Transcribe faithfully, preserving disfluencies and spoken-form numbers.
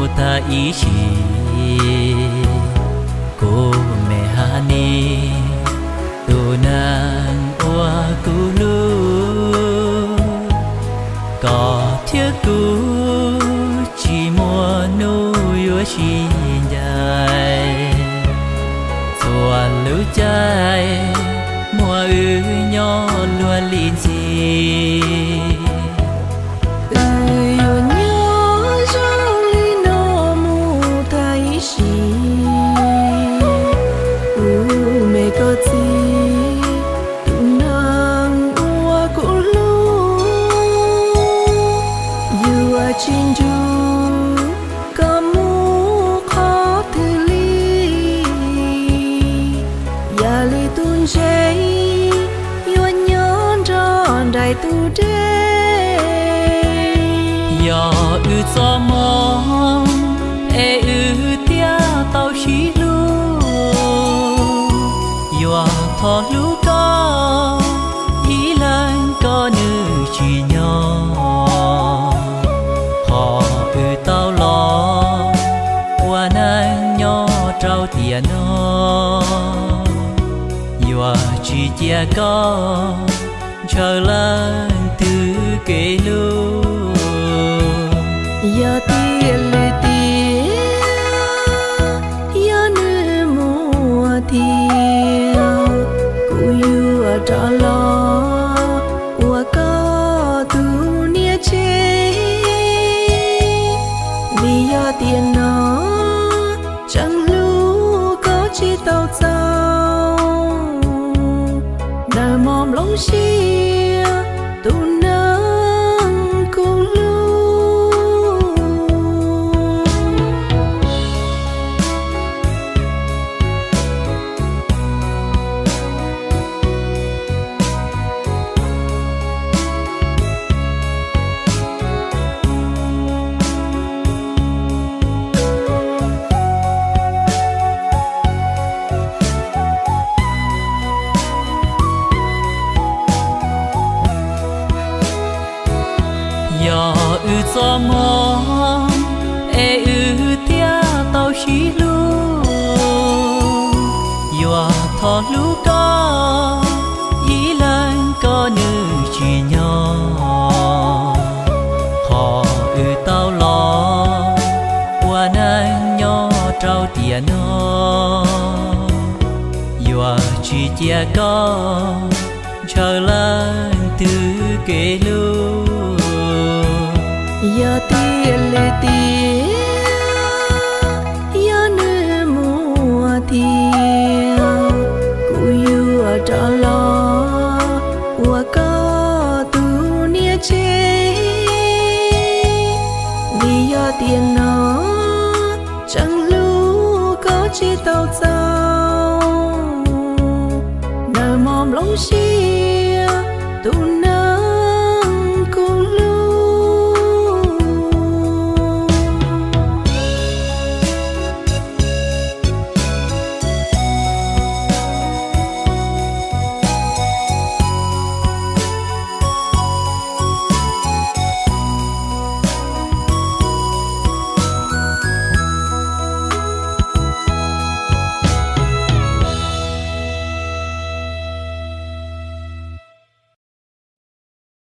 ta ý chỉ cô mẹ hà ni tu nàng oa cú lu có thiết cú chỉ mùa nu yêu chi dài xua lũ trái mùa ư nhỏ lúa linh gì chính chú có mu khó thứ ly ya li tuôn cháy yêu nhón tròn đại tu đê yo ư cho mong e ư tia tao chỉ lu yo thọ lu có ý lên có nữ chỉ nhỏ tao lo qua nàng nhỏ trao tiền nó vừa chỉ chia có chờ lên từ kể lu giờ tiền lệ tiền giờ nữ mùa thiêu cũng yêu trả lo qua có tu nia chế vì do tiền nó chẳng lưu có chi tàu giàu nở mồm lông xia tu nâng cùng lưu yo ư cho mong e ư tia tao chỉ lu yo thọ lu có ý lên có nữ chỉ nhỏ họ ư tao lo qua nàng nhỏ trao tiền nó yo chỉ chia có chờ lên từ kể lu giờ tiền lệ tiền giờ nữ mùa thiêu cũng yêu trả lo qua có tu nia chế vì giờ tiền nó chẳng lưu có chi tàu giàu nở mồm lông xi